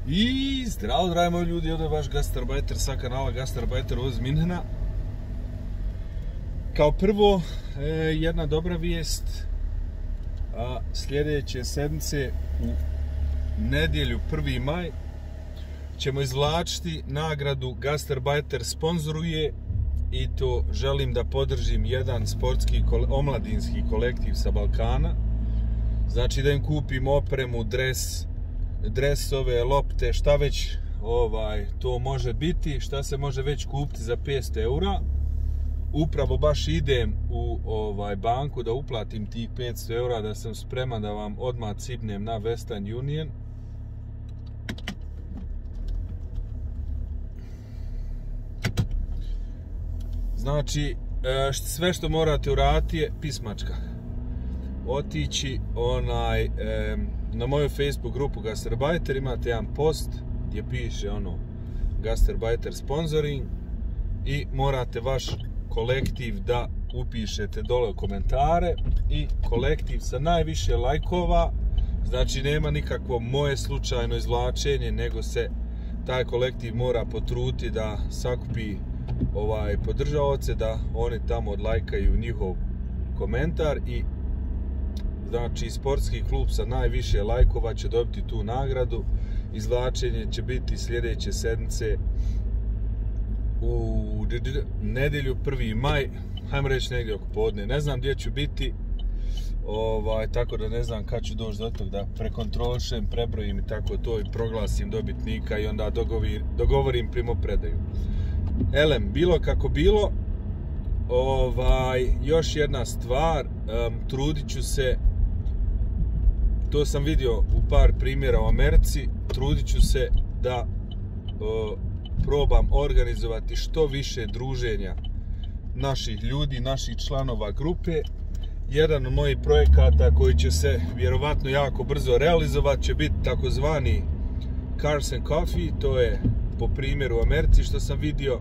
I zdravo, dragi moji ljudi, ovdje je vaš Gastarbajter sa kanala Gastarbajter iz Minhena. Kao prvo, jedna dobra vijest, sljedeće sedmice u nedjelju 1. maj ćemo izvlačiti nagradu Gastarbajter sponzoruje i to želim da podržim jedan sportski omladinski kolektiv sa Balkana. Znači da im kupim opremu, dresove, lopte, šta već to može biti, šta se može već kupiti za 500 eura. Upravo baš idem u banku da uplatim tih 500 eura, da sam spreman da vam odmah cipnem na Western Union. Znači, sve što morate uraditi je pismačka. Otići na moju Facebook grupu Gastarbajter, imate jedan post gdje piše Gastarbajter sponsoring i morate vaš kolektiv da upišete dole u komentare i kolektiv sa najviše lajkova, znači nema nikakvo moje slučajno izvlačenje, nego se taj kolektiv mora potruditi da sakupi podržavaoce, da oni tamo odlajkaju njihov komentar i znači sportski klub sa najviše lajkova će dobiti tu nagradu. Izvlačenje će biti sljedeće sedmice u nedjelju 1. maj, hajmo reći negdje oko podne. Ne znam gdje ću biti, tako da ne znam kad ću doći do tog da prekontrolišem, prebrojim i tako to i proglasim dobitnika i onda dogovorim primopredaju. Elem, bilo kako bilo, još jedna stvar, trudit ću se, to sam vidio u par primjera u Americi, trudit ću se da probam organizovati što više druženja naših ljudi, naših članova grupe. Jedan od mojih projekata koji će se vjerovatno jako brzo realizovati će biti takozvani Cars and Coffee, to je po primjeru u Americi što sam vidio.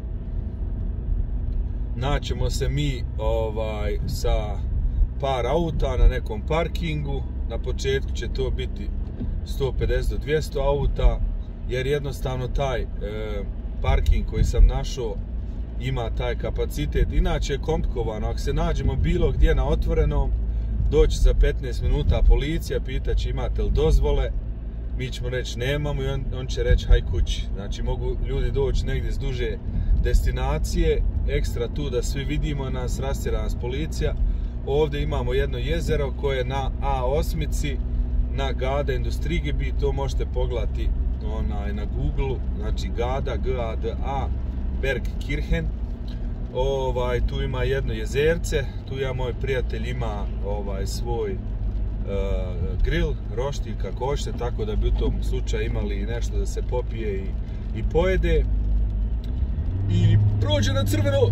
Naćemo se mi sa par auta na nekom parkingu. Na početku će to biti 150 do 200 auta, jer jednostavno taj parking koji sam našao ima taj kapacitet. Inače je komplikovano, ako se nađemo bilo gdje na otvorenom, doći za 15 minuta policija, pitaće imate li dozvole, mi ćemo reći nemamo i on će reći haj kući. Znači mogu ljudi doći negdje s duže destinacije, ekstra tu da svi vidimo, nas rastjera nas policija. Ovdje imamo jedno jezero koje je na A8, na Gada Industriegebiet, to možete pogledati na Google, znači Gada, G-A-D-A, Bergkirchen. Tu ima jedno jezerce, tu moj prijatelj ima svoj grill, roštilj, kako hoćete, tako da bi u tom slučaju imali nešto da se popije i pojede. I prođe na crveno!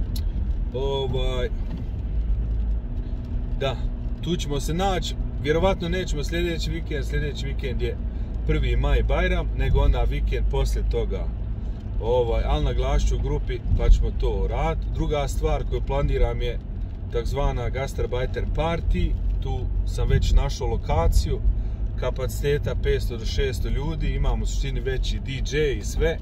Da, tu ćemo se naći, vjerovatno nećemo sljedeći vikend je 1. maj Bajram, nego onda vikend poslije toga. Ali naglašću u grupi pa ćemo to raditi. Druga stvar koju planiram je takzvana Gastarbajter party, tu sam već našao lokaciju, kapaciteta 500 do 600 ljudi, imamo u suštini veći DJ i sve,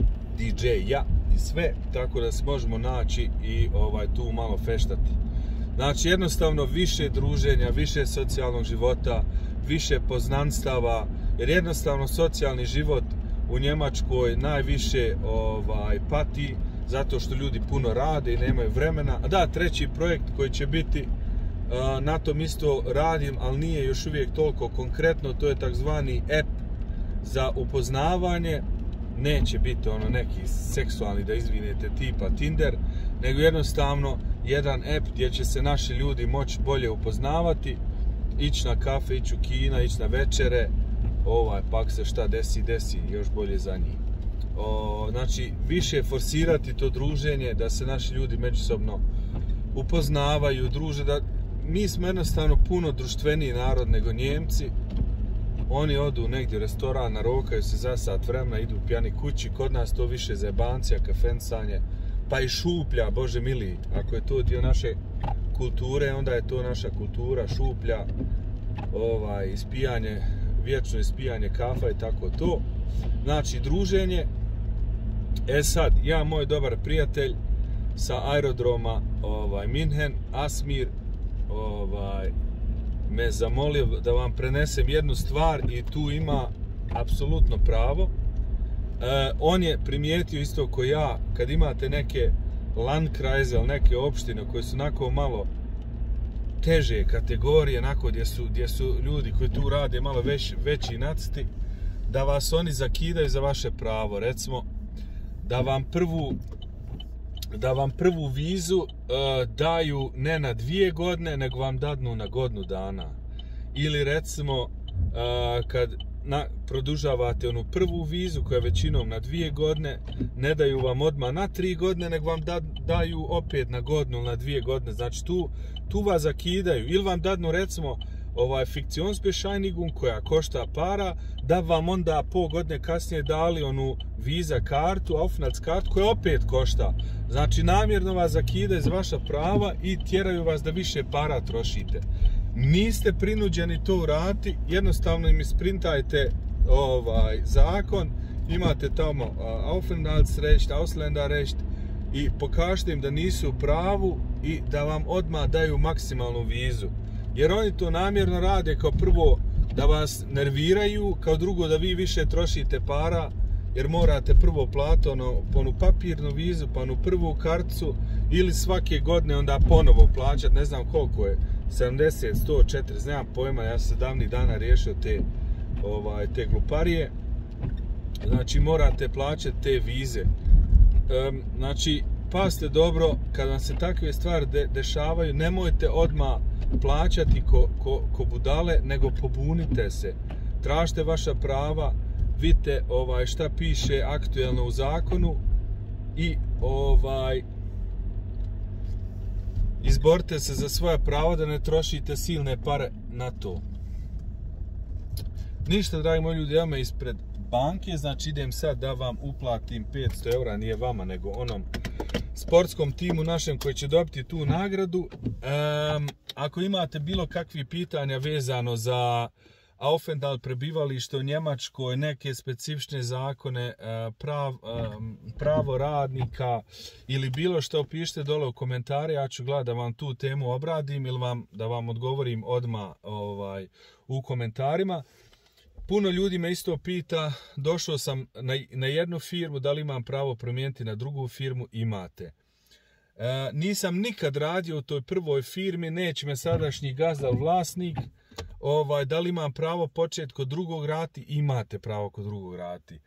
tako da se možemo naći i tu malo feštati. Znači jednostavno više druženja, više socijalnog života, više poznanstava, jer jednostavno socijalni život u Njemačkoj najviše pati zato što ljudi puno rade i nemaju vremena. A da, treći projekt koji će biti, na tom isto radim, ali nije još uvijek toliko konkretno, to je takzvani app za upoznavanje. Neće biti neki seksualni, da izvinete, tipa Tinder, nego jednostavno jedan app gdje će se naši ljudi moći bolje upoznavati, ići na kafe, ići u kina, ići na večere, pak se šta desi, još bolje za njih. Znači, više forsirati to druženje, da se naši ljudi međusobno upoznavaju, druže, da mi smo jednostavno puno društveniji narod nego Njemci. Oni odu negdje u restoran, narokaju se za sat vremena, idu pijani kući. Kod nas to više zajebancija, kafencanje, pa i šuplja, bože mili. Ako je to dio naše kulture, onda je to naša kultura, šuplja, ispijanje, vječno ispijanje kafa i tako to. Znači, druženje. Sad, ja, moj dobar prijatelj sa aerodroma Minhen, Asmir, me zamolio da vam prenesem jednu stvar i tu ima apsolutno pravo. On je primijetio isto ko ja, kad imate neke Landkreise ili neke opštine koje su onako malo teže kategorije, onako gdje su ljudi koji tu rade malo veći naciti, da vas oni zakidaju za vaše pravo. Recimo, da vam prvu vizu daju ne na 2 godine, nego vam dadnu na godinu dana. Ili recimo, kad produžavate onu prvu vizu, koja je većinom na 2 godine, ne daju vam odmah na 3 godine, nego vam daju opet na godinu, na 2 godine. Znači, tu vas zakidaju. Ili vam dadnu, recimo, Fiktionsbescheinigung koja košta para, da vam onda pol godine kasnije dali onu viza kartu, Aufenthaltskartu, koja opet košta. Znači, namjerno vas zakidaju za vaša prava i tjeraju vas da više para trošite. Niste prinuđeni to uraditi, jednostavno im isprintajte zakon, imate tamo Aufenthaltsrecht, Ausländerrecht i pokažite im da nisu u pravu i da vam odmah daju maksimalnu vizu. Jer oni to namjerno rade, kao prvo da vas nerviraju, kao drugo da vi više trošite para, jer morate prvo platiti onu papirnu vizu, pa onu prvu karticu, ili svake godine onda ponovo plaćati, ne znam koliko je, 70, 140, nemam pojma, ja sam 17 dana riješio te gluparije. Znači, morate plaćati te vize. Znači, pazite dobro, kad vam se takve stvari dešavaju, nemojte odmah plaćati ko budale, nego pobunite se. Tražite vaša prava, vidite šta piše aktuelno u zakonu i izborite se za svoja prava, da ne trošite silne pare na to. Ništa, dragi moji ljudi, ja me ispred banke, znači idem sad da vam uplatim 500 eura, nije vama, nego onom sportskom timu našem koji će dobiti tu nagradu. Ako imate bilo kakvih pitanja vezano za Aufenthalt, prebivalište u Njemačkoj, neke specifične zakone, pravo radnika ili bilo što, pišite dole u komentare, ja ću gledati da vam tu temu obradim ili da vam odgovorim odmah u komentarima. Puno ljudi me isto pita, došao sam na jednu firmu, da li imam pravo promijeniti na drugu firmu? Imate. Nisam nikad radio u toj prvoj firmi, neće me sadašnji gazda vlasnik, da li imam pravo početi kod drugog raditi? Imate pravo kod drugog raditi.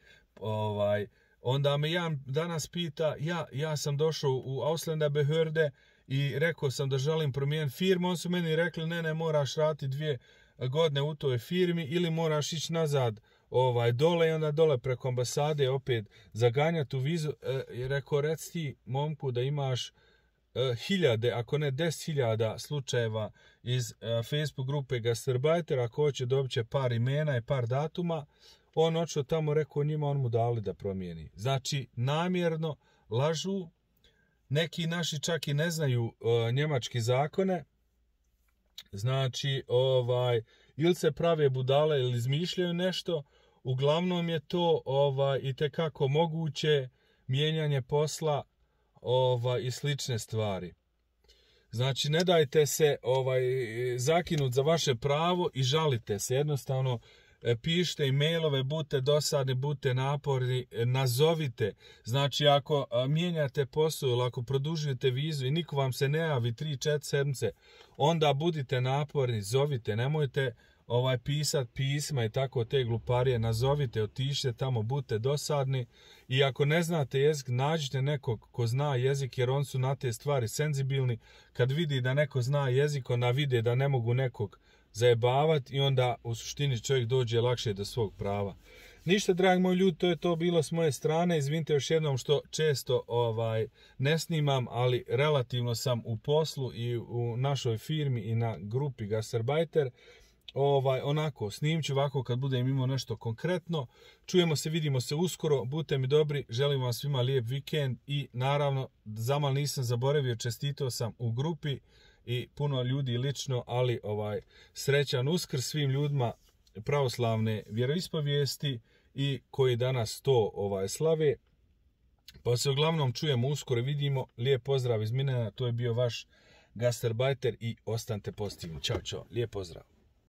Onda me jedan danas pita, ja sam došao u Ausländerbehörde i rekao sam da želim promijeniti firmu, on su meni rekli ne, moraš raditi 2 godine u toj firmi ili moraš ići nazad dole i onda dole preko ambasade opet zaganjati tu vizu. Rekao, reci ti momku da imaš hiljade, ako ne 10.000 slučajeva iz Facebook grupe Gastarbeiter, ako hoće dobit će par imena i par datuma. On očeo tamo, rekao njima, on mu dali da promijeni. Znači, namjerno lažu, neki naši čak i ne znaju njemački zakone. Znači, ili se prave budale ili izmišljaju nešto, uglavnom je to itekako moguće mijenjanje posla i slične stvari. Znači, ne dajte se zakinuti za vaše pravo i žalite se. Jednostavno, pišite e-mailove, budite dosadni, budite naporni, nazovite. Znači, ako mijenjate posao ili ako produžujete vizu i niko vam se ne javi 3-4 sedmice, onda budite naporni, zovite, nemojte pisati pisma i tako te gluparije, nazovite, otišite tamo, budite dosadni. I ako ne znate jezik, nađite nekog ko zna jezik, jer on su na te stvari senzibilni. Kad vidi da neko zna jezik, onda vide da ne mogu nekog zajebavati i onda u suštini čovjek dođe lakše do svog prava. Ništa, dragi moji ljudi, to je to bilo s moje strane. Izvinite još jednom što često ne snimam, ali relativno sam u poslu i u našoj firmi i na grupi Gastarbeiter. Onako, snimit ću ovako kad budem imao nešto konkretno. Čujemo se, vidimo se uskoro, budite mi dobri, želim vam svima lijep vikend i naravno, zamal nisam zaboravio, čestitao sam u grupi i puno ljudi lično, ali srećan Uskrs svim ljudima pravoslavne vjeroispovijesti i koji danas to slave. Pa se uglavnom čujemo uskoro, vidimo. Lijep pozdrav iz Minena, to je bio vaš Gastarbajter i ostanite pozitivni. Ćao, čao, lijep pozdrav.